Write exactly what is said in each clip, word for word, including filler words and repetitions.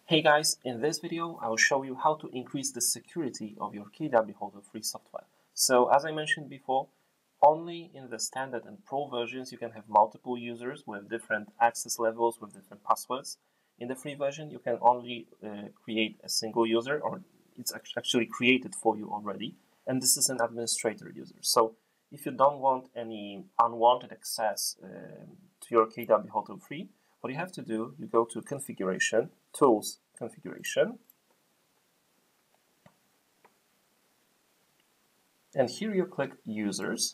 Hey guys, in this video I will show you how to increase the security of your KWHotel free software. So as I mentioned before, only in the standard and pro versions you can have multiple users with different access levels, with different passwords. In the free version you can only uh, create a single user, or it's actually created for you already, and this is an administrator user. So if you don't want any unwanted access uh, to your KWHotel free, what you have to do, you go to Configuration, Tools, Configuration, and here you click Users.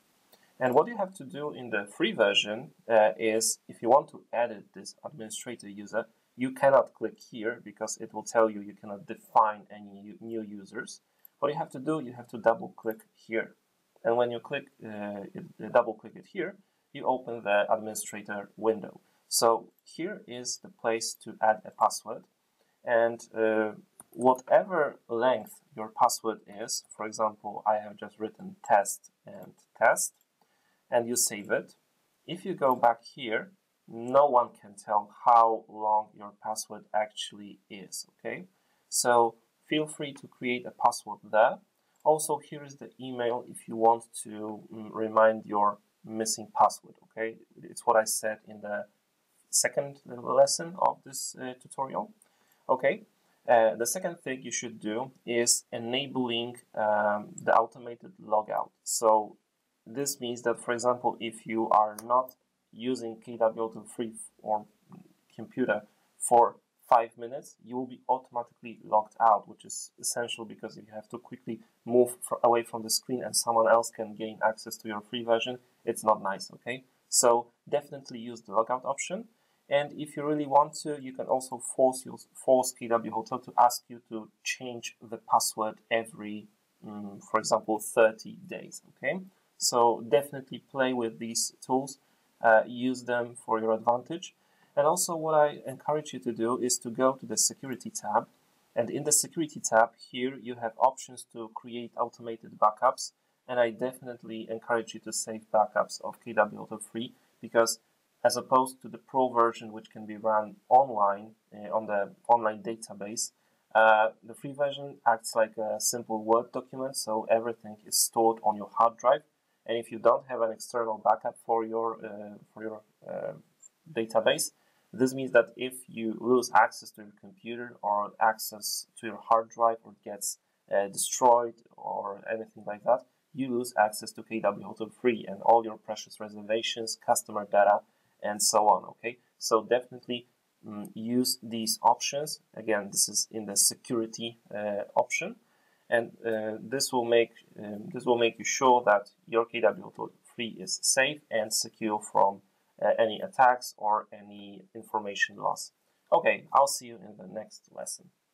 And what you have to do in the free version uh, is, if you want to edit this administrator user, you cannot click here because it will tell you you cannot define any new users. What you have to do, you have to double click here. And when you click, uh, it, double click it here, you open the administrator window. So here is the place to add a password, and uh, whatever length your password is, for example, I have just written test and test, and you save it. If you go back here, no one can tell how long your password actually is, okay? So feel free to create a password there. Also, here is the email if you want to um, remind your missing password, okay? It's what I said in the second lesson of this uh, tutorial. Okay, uh, the second thing you should do is enabling um, the automated logout. So this means that, for example, if you are not using KWHotel free or computer for five minutes, you will be automatically logged out, which is essential because if you have to quickly move away from the screen and someone else can gain access to your free version, it's not nice, okay? So definitely use the logout option. And if you really want to, you can also force your, force KWHotel to ask you to change the password every, um, for example, thirty days, okay? So definitely play with these tools, uh, use them for your advantage. And also what I encourage you to do is to go to the Security tab. And in the Security tab, here you have options to create automated backups. And I definitely encourage you to save backups of KWHotel free, because as opposed to the pro version, which can be run online uh, on the online database, uh, the free version acts like a simple Word document, so everything is stored on your hard drive. And if you don't have an external backup for your uh, for your uh, database, this means that if you lose access to your computer or access to your hard drive, or gets uh, destroyed or anything like that, you lose access to KWHotel free and all your precious reservations, customer data, and so on, okay? So definitely um, use these options. Again, this is in the security uh, option, and uh, this will make um, this will make you sure that your KWHotel free is safe and secure from uh, any attacks or any information loss. Okay, I'll see you in the next lesson.